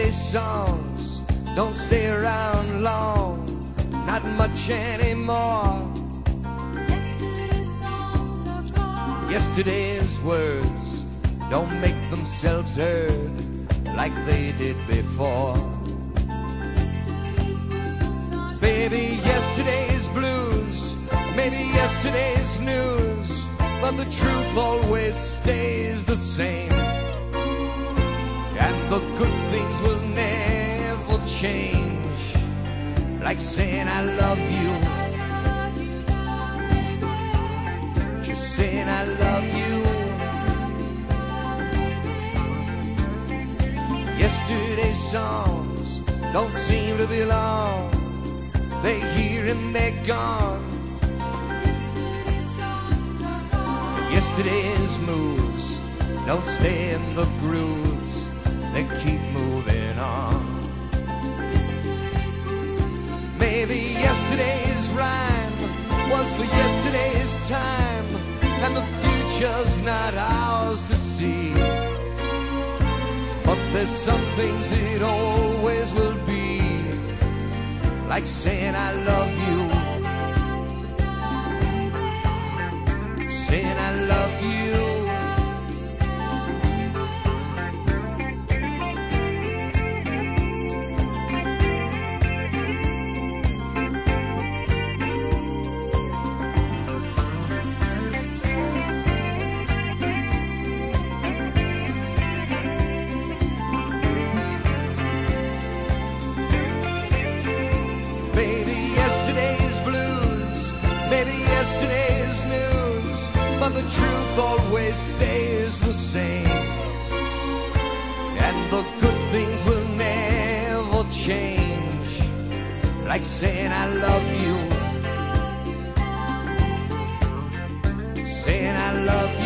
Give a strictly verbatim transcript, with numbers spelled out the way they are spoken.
Yesterday's songs don't stay around long, not much anymore. Yesterday's songs are gone. Yesterday's words don't make themselves heard like they did before. Yesterday's words are Maybe yesterday's blues, maybe yesterday's news, but the truth always stays the same. And the good things will never change, like saying I love you, just saying I love you. Yesterday's songs don't seem to belong, they're here and they're gone. Yesterday's songs are gone. And yesterday's moves don't stay in the grooves, they keep moving on. Yesterday's grooves don't Maybe yesterday's rhyme was for yesterday's time, and the future's not ours to see. But there's some things it always will be, like saying I love you, saying I love you. Maybe yesterday's blues, maybe yesterday's news, but the truth always stays the same. And the good things will never change, like saying I love you, saying I love you.